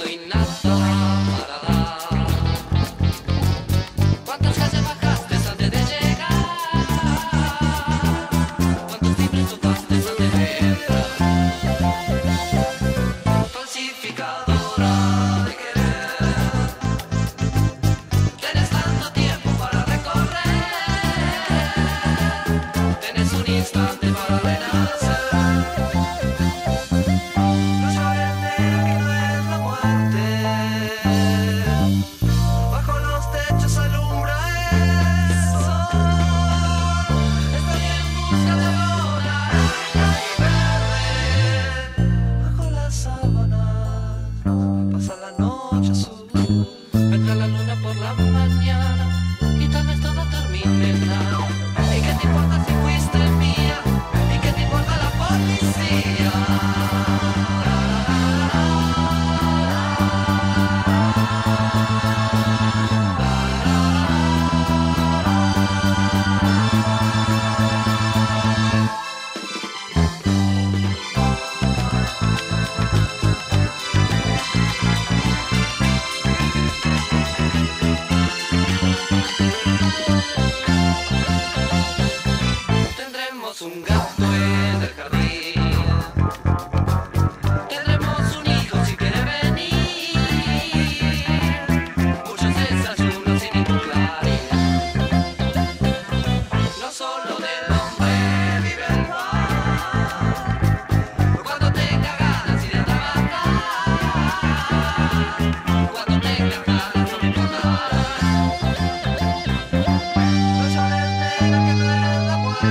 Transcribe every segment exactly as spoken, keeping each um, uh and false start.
todo y nada para dar. ¿Cuántas calles bajaste antes de llegar? ¿Cuántos timbres tocaste antes de entrar? Falsificadora de querer, tenés tanto tiempo para recorrer, tenés un instante para renacer. Pasa la noche azul, vendrá la luna por la mañana y tal vez todo termine en nada. ¿Y qué te importa si fuiste mía? ¿Y qué te importa la policía? Un gato en el jardín, tendremos un hijo si quiere venir, muchos desayunos sin ningún clarín. No solo del hombre vive el mal, cuando tenga ganas y de trabajar, cuando tenga ganas no me importará. No llores, nena, que no es la muerte.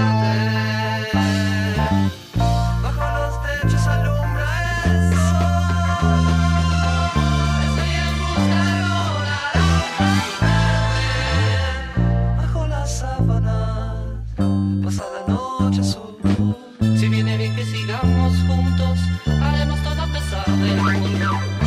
Bajo los techos alumbra el sol. Estoy en busca de una naranja verde. Bajo las sábanas pasa la noche azul. Si viene bien que sigamos juntos, haremos todo a pesar del mundo.